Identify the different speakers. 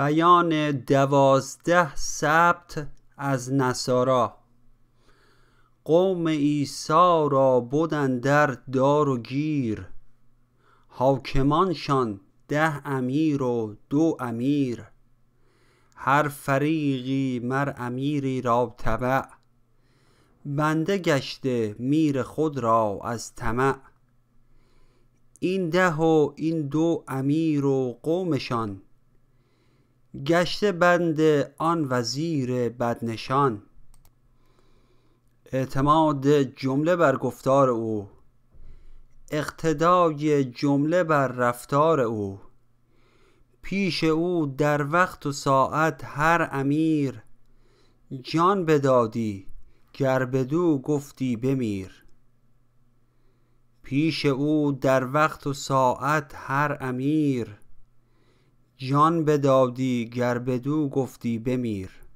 Speaker 1: بیان 12 سبت از نصارا. قوم عیسی را بد اندر دار و گیر، حاکمانشان 10 امیر و 2 امیر. هر فریقی مر امیری را تبع، بنده گشته میر خود را از طمع. این 10 و این 2 امیر و قومشان، گشته بنده آن وزیر بدنشان. اعتماد جمله بر گفتار او، اقتدای جمله بر رفتار او. پیش او در وقت و ساعت هر امیر، جان بدادی گر بدو گفتی بمیر. پیش او در وقت و ساعت هر امیر، جان بدادی گر بدو گفتی بمیر.